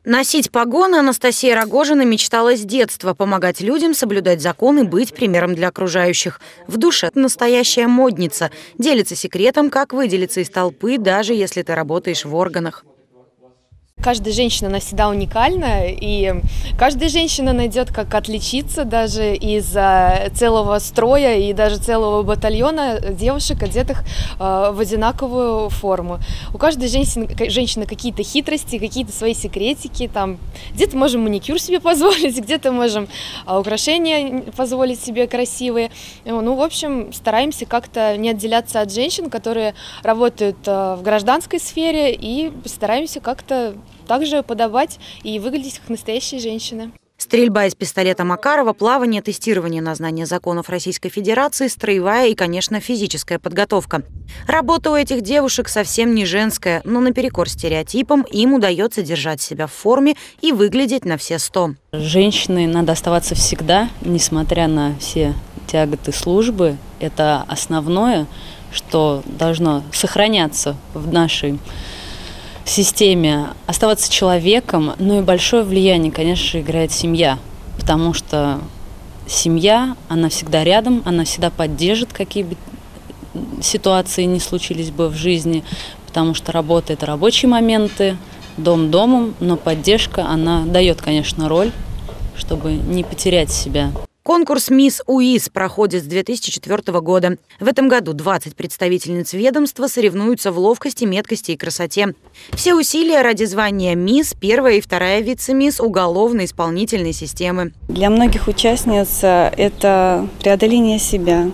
Носить погоны Анастасия Рогожина мечтала с детства. Помогать людям, соблюдать законы, быть примером для окружающих. В душе настоящая модница. Делится секретом, как выделиться из толпы, даже если ты работаешь в органах. Каждая женщина, она всегда уникальна, и каждая женщина найдет, как отличиться даже из целого строя и даже целого батальона девушек, одетых в одинаковую форму. У каждой женщины какие-то хитрости, какие-то свои секретики. Там где-то можем маникюр себе позволить, где-то можем украшения позволить себе красивые. Ну, в общем, стараемся как-то не отделяться от женщин, которые работают в гражданской сфере, и стараемся как-то также подавать и выглядеть как настоящие женщины. Стрельба из пистолета Макарова, плавание, тестирование на знание законов Российской Федерации, строевая и, конечно, физическая подготовка. Работа у этих девушек совсем не женская, но наперекор стереотипам им удается держать себя в форме и выглядеть на все 100. Женщиной надо оставаться всегда, несмотря на все тяготы службы. Это основное, что должно сохраняться в нашей системе, оставаться человеком. Ну и большое влияние, конечно, играет семья, потому что семья, она всегда рядом, она всегда поддержит, какие бы ситуации ни случились бы в жизни, потому что работа – это рабочие моменты, дом домом, но поддержка, она дает, конечно, роль, чтобы не потерять себя. Конкурс «Мисс УИС» проходит с 2004 года. В этом году 20 представительниц ведомства соревнуются в ловкости, меткости и красоте. Все усилия ради звания «Мисс», первая и вторая вице-мисс уголовно-исполнительной системы. Для многих участниц это преодоление себя.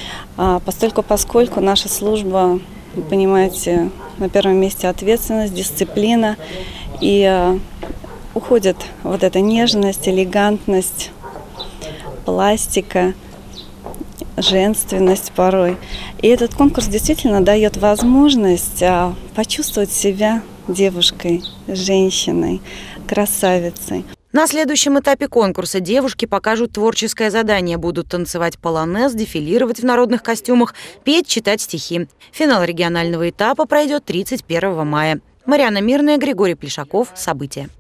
Поскольку наша служба, вы понимаете, на первом месте ответственность, дисциплина. И уходит вот эта нежность, элегантность, пластика, женственность порой. И этот конкурс действительно дает возможность почувствовать себя девушкой, женщиной, красавицей. На следующем этапе конкурса девушки покажут творческое задание. Будут танцевать полонез, дефилировать в народных костюмах, петь, читать стихи. Финал регионального этапа пройдет 31 мая. Марьяна Мирная, Григорий Плешаков. События.